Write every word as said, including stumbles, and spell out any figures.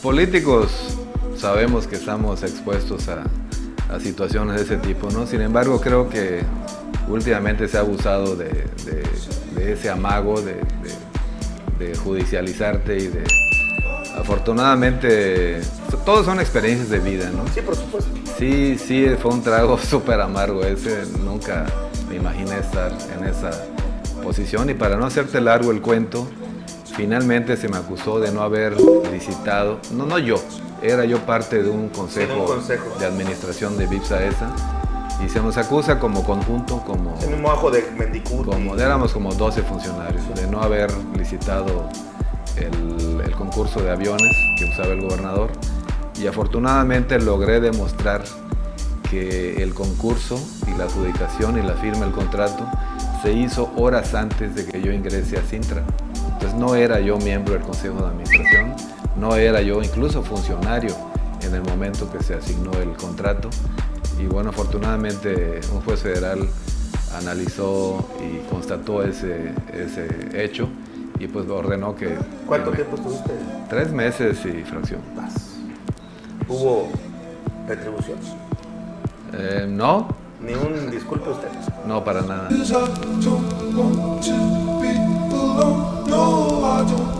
políticos sabemos que estamos expuestos a, a situaciones de ese tipo, ¿no? Sin embargo, creo que últimamente se ha abusado de, de, de ese amago, de, de, de judicializarte y de... Afortunadamente, todos son experiencias de vida, ¿no? Sí, por supuesto. Sí, sí, fue un trago súper amargo ese, nunca me imaginé estar en esa posición y para no hacerte largo el cuento, finalmente se me acusó de no haber licitado, no, no yo, era yo parte de un consejo, un consejo. de administración de Vipsa-Esa y se nos acusa como conjunto, como... En un mojo de Mendicuti. Como, éramos como doce funcionarios, de no haber licitado el, el concurso de aviones que usaba el gobernador y afortunadamente logré demostrar que el concurso y la adjudicación y la firma del contrato se hizo horas antes de que yo ingrese a Cintra. Entonces no era yo miembro del Consejo de Administración, no era yo incluso funcionario en el momento que se asignó el contrato. Y bueno, afortunadamente un juez federal analizó y constató ese, ese hecho y pues ordenó que... ¿Cuánto que me, tiempo estuviste? Tres meses y fracción. Paz. ¿Hubo retribución? Eh, no. ¿Ni un disculpe usted? No, para nada. I don't want to be alone. No, I don't